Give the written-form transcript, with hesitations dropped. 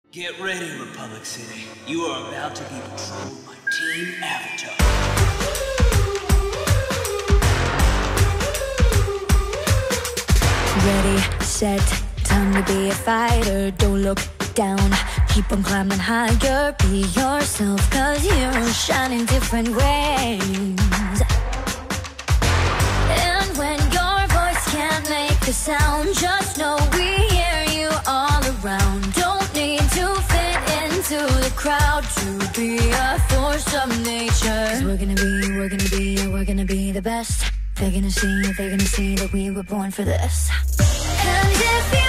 Get ready, Republic City. You are about to be patrolled by Team Avatar. Ready, set, time to be a fighter. Don't look down, keep on climbing higher. Be yourself, cause heroes shine in different ways. And when your voice can't make a sound, just know we hear you all around. Don't need to fit into the crowd to be a force of nature. Cause we're gonna be the best. They're gonna see that we were born for this. And if